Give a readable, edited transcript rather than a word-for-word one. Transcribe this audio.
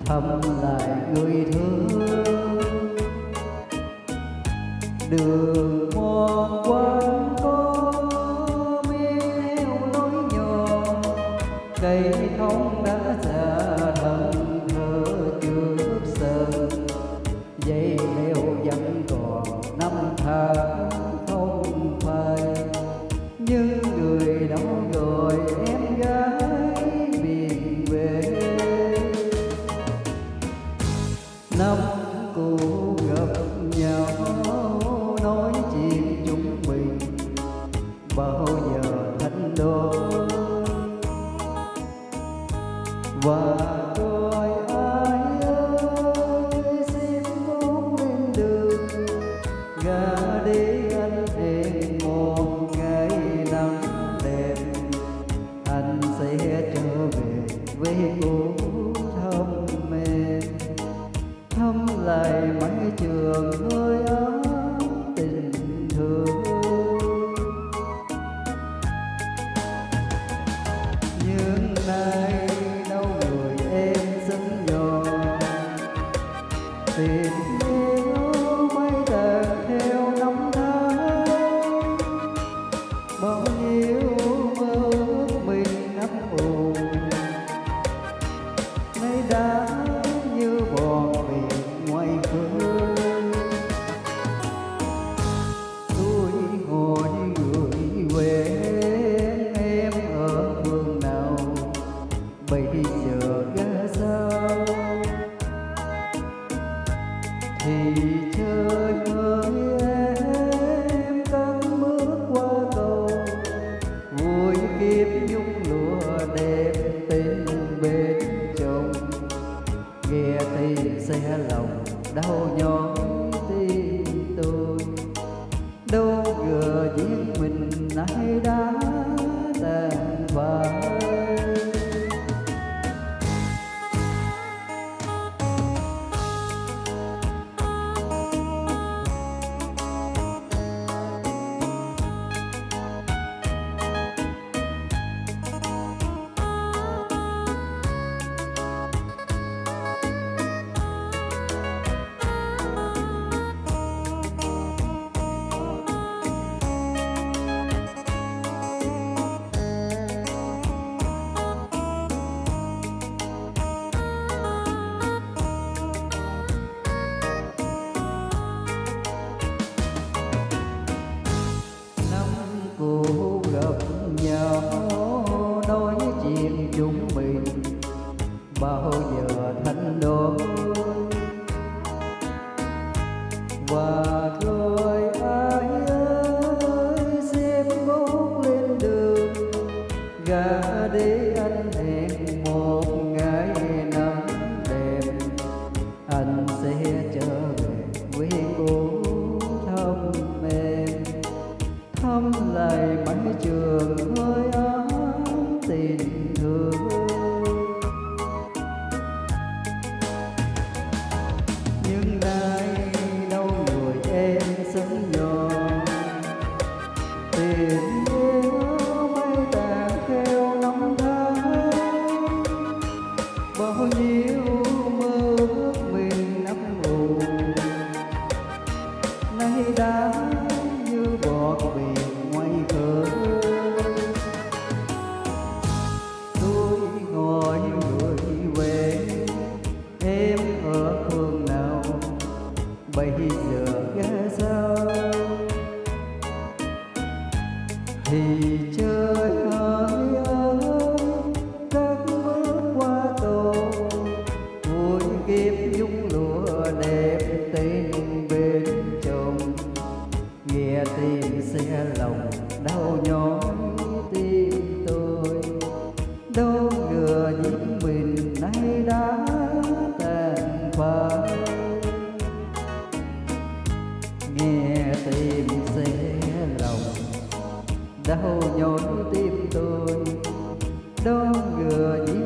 thăm lại người thương. Đường mòn quanh có meo lối nhỏ, cây thông đã già thẫn thờ trước sân. Dây leo vẫn còn năm tháng không phai, nhưng người đâu rồi em gái miền về. Năm cũ gặp nhau nói chuyện chúng mình, bao giờ thành đôi. Và rồi ai ơi xin muốn lên đường, gà đi anh hẹn một ngày nắng đẹp. Anh sẽ trở về với cô thăm em, thăm lại mái trường hơi ấm tình thương. Nhưng nay đâu người em xinh nhỏ, tình yêu mây tàn theo năm tháng. Bao nhiêu mơ ước mình ấp ủ nay đã như bọt biển ngoài khơi. Tôi hỏi người quên em ở phương nào, bây giờ ra sao? Thì trời ơi em cất bước qua cầu, vui kiếp nhung lụa đẹp tình bên chồng. Nghe tin xe lòng đau nhói tim tôi, đâu ngờ duyên mình nay đã tàn phai. Cô gặp nhau nói chuyện chúng mình, bao giờ thành đôi. Và rồi ai ơi xếp gót lên đường, gà đi anh hẹn một ngày nắng đẹp. Anh sẽ trở về với cô thăm em, thăm lại mái trường hơi ấm tình thương. Nhưng nay đâu người em sống nhỏ, tình yêu mây tàn theo năm tháng. Bao nhiêu mơ ước mình ấp ủ nay đã như bọt biển ngoài khơi. Tôi hỏi người về em ở phương nào, bây giờ ra sao? Thì trời ơi ơi các bước qua cầu, vui kiếp nhung lụa đẹp tình bên chồng. Nghe tin xe lòng đau nhói tim tôi, đâu ngờ những mình nay đã tàn phai. Nghe tin xe lòng đau nhói tim tôi, đâu ngờ những